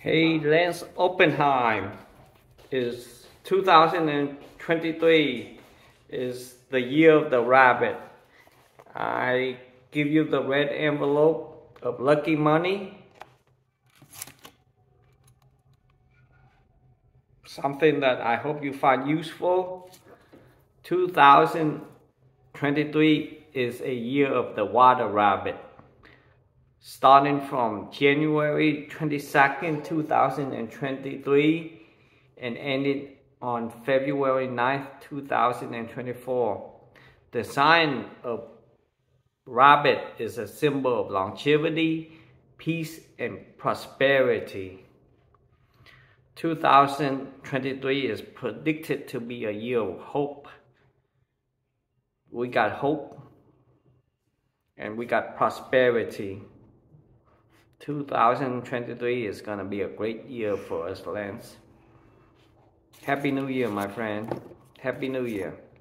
Hey, Lance, Oppenheim is 2023 is the year of the rabbit. I give you the red envelope of lucky money. Something that I hope you find useful. 2023 is a year of the water rabbit. Starting from January 22nd, 2023 and ended on February 9th, 2024. The sign of rabbit is a symbol of longevity, peace, and prosperity. 2023 is predicted to be a year of hope. We got hope and we got prosperity. 2023 is going to be a great year for us, Lance. Happy New Year, my friend. Happy New Year.